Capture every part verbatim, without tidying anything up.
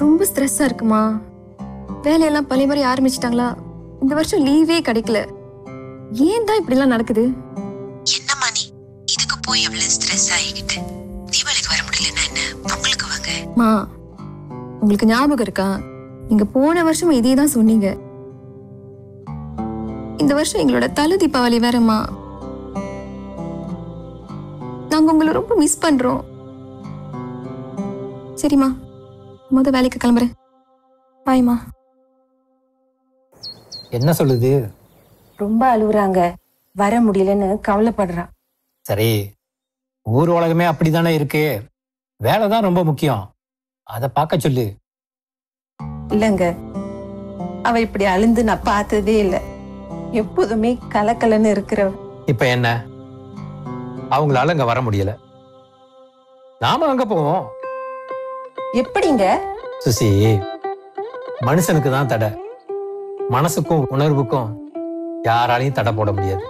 ரொம்ப ஸ்ட்ரெஸ்ஸா இருக்குமா. வேலையெல்லாம் பழைய மாதிரி ஆரம்பிச்சிட்டாங்களா. இந்த வருஷம் லீவே கிடைக்கல. ஏன் தான் இப்படி எல்லாம் நடக்குது? என்னம்மா நீ இதுக்கு போய் எவ்வளவு ஸ்ட்ரெஸ் ஆகிக்கிட்டு தீபாவளிக்கு வர முடியலன்னா என்ன, பொங்கலுக்கு வாங்க. மா, உங்களுக்கு ஞாபகம் இருக்கா? நீங்க போன வருஷம் இதே தான் சொன்னீங்க. இந்த வருஷம் எங்களோட தலை தீபாவளி வேறம்மா. நாங்க உங்களை ரொம்ப மிஸ் பண்றோம். சரிம்மா, முத வேலைக்கு கிளம்புறேன். பாய்மா. என்ன சொல்லுது? ரொம்ப அழுகுறாங்க, வர முடியலன்னு கவலைப்படுறான். சரி, ஊர் உலகமே அப்படித்தானே இருக்கு. வேலைதான் ரொம்ப முக்கியம், அத பார்க்க சொல்லு. இல்லங்க, அவ இப்படி அழுந்து நான் பார்த்ததே இல்லை. எப்போதுமே கலக்கலன்னு இருக்கிறவ. இப்ப என்ன, அவங்களால அங்க வர முடியல, நாம அங்க போவோம். எப்படிங்க? சுசி, மனுஷனுக்கு தான் தடை, மனசுக்கும் உணர்வுக்கும் யாராலையும் தடை போட முடியாது.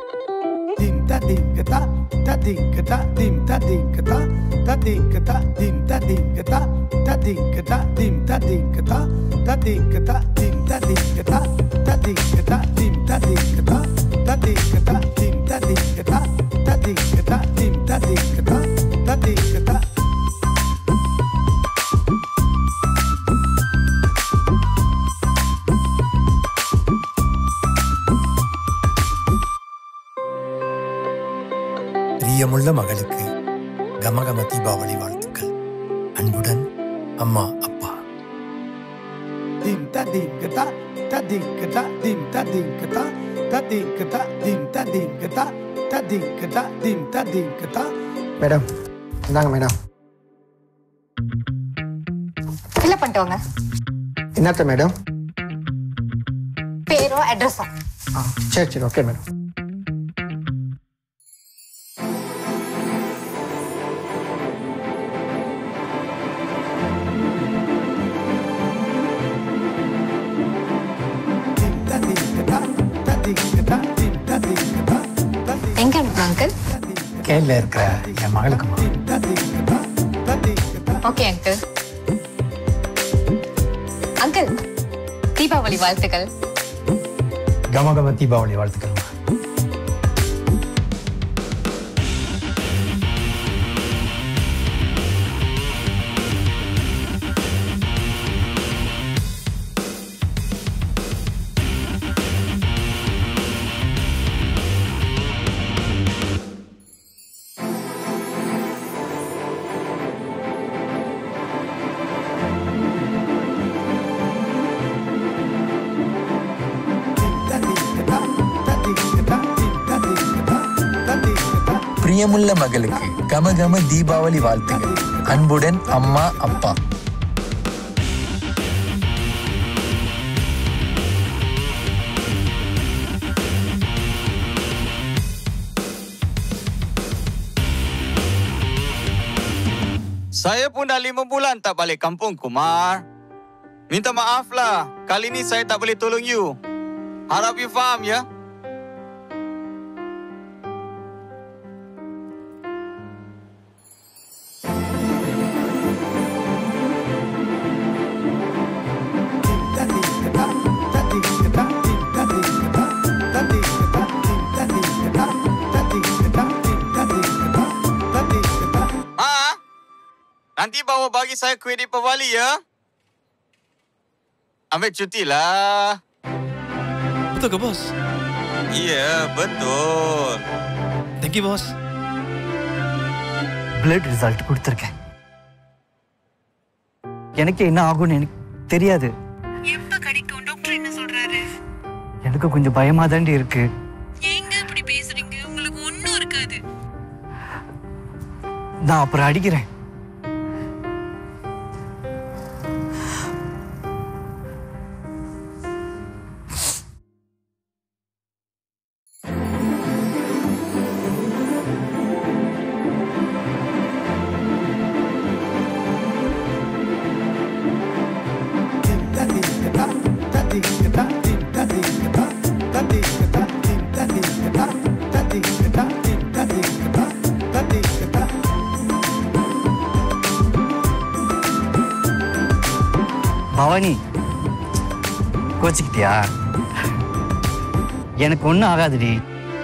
பிரியமுள்ள மகளுக்கு கமகம தீபாவளி வாழ்த்துக்கள். அன்புடன் அம்மா, அப்பா. மேடம், இந்தாங்க மேடம். ஃபில் பண்ணிட்டு வாங்க. என்னத்த மேடம்? பேரும் அட்ரஸும். சரி சரி, ஓகே மேடம். எங்க அனுப்பலாம் அங்கிள்? கேரள இருக்கிற என் மகளுக்கு. Okay uncle. அங்கிள், தீபாவளி வாழ்த்துக்கள். கமகம தீபாவளி வாழ்த்துக்கள். பிரியமுள்ள மகளுக்கு கமகம தீபாவளி வாழ்த்துக்கள். அன்புடன் அம்மா, அப்பா. Saya pun dah lima bulan tak balik kampung, Kumar. Minta maaf lah, kali ni saya tak boleh tolong you. Harap you faham, ya? Nanti bawa bagi saya kuih di Pawali, ya? Ambil cuti lah. Betul ke, bos? Iya, betul. Thank you, bos. Blood result கொடுத்திருக்கேன். எனக்கு என்ன ஆகும்னு எனக்கு தெரியாது. எப்ப கிடைக்கும்? Doctor என்ன சொல்றாரு? எனக்கு கொஞ்சம் பயமா தான் இருக்கு. ஏங்க இப்படி பேசுறீங்க? உங்களுக்கு ஒண்ணும் இருக்காது. நான் அப்புறம் அடிக்கிறேன். பவானி கோச்சிக்கிட்டியா? எனக்கு ஒன்றும் ஆகாதுடி.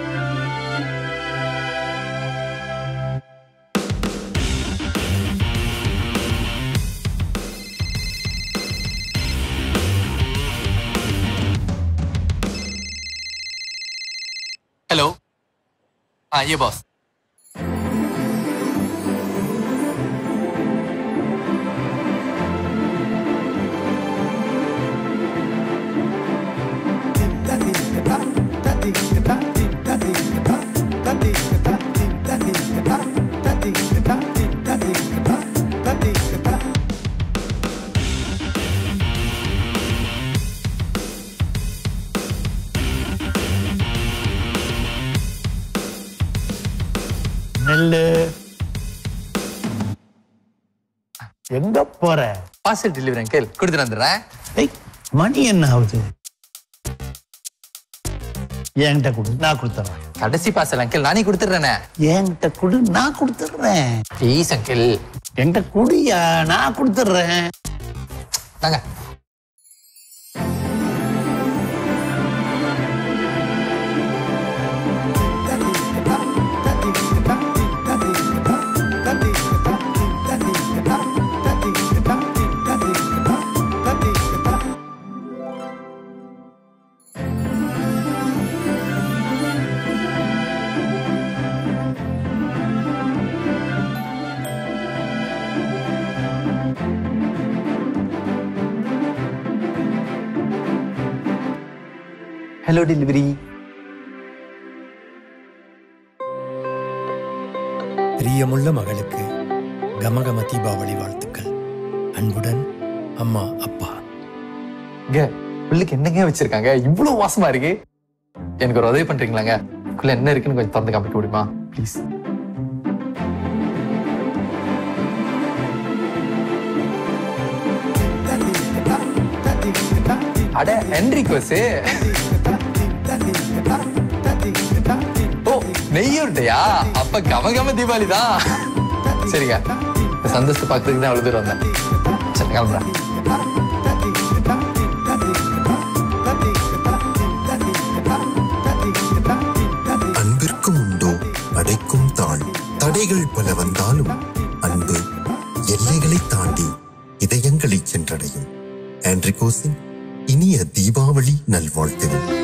हेलो, हाँ ये बॉस। எங்க போற? பார்சல் டெலிவரி அங்கிள், கொடுத்துட்டு வந்துடுறேன். மணி என்ன ஆகுது? என்கிட்ட கொடு, நான் கொடுத்துறேன். கடைசி பார்சல் அங்கிள், நானே கொடுத்துடுறேனே. என்கிட்ட கொடு, நான் கொடுத்துடுறேன். Please uncle. என்கிட்ட குடியா, நான் கொடுத்துடுறேன். தாங்க. Hello delivery. பிரியமுள்ள மகளுக்கு கமகம தீபாவளி வாழ்த்துக்கள். அன்புடன் அம்மா அப்பா. பிள்ளைக்கு என்னங்க வச்சிருக்காங்க? இவ்வளவு வாசமா இருக்கு. எனக்கு ஒரு உதவி பண்றீங்களாங்க? உள்ள என்ன இருக்குன்னு கொஞ்சம் திறந்து காமிக்க முடியுமா ப்ளீஸ்? அட என்ரிகோஸ். ஓ நெய்யுருண்டையா? அப்ப கமகம தீபாவளி தான். சரிங்க, சந்தோஷத்தை பார்க்கறதுக்கு தான் அவ்வளவு தூரம் வந்தேன். சரி கிளம்புறேன். அன்பிற்கும் உண்டோ அடைக்கும் தாழ். தடைகள் பல வந்தாலும் அன்பு எல்லைகளை தாண்டி இதயங்களை சென்றடையும். ஆண்ட்ரிகோஸின் இனிய தீபாவளி நல்வாழ்த்துகள்.